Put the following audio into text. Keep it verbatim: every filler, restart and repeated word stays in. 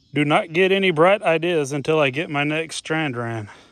Do not get any bright ideas until I get my next strand ran.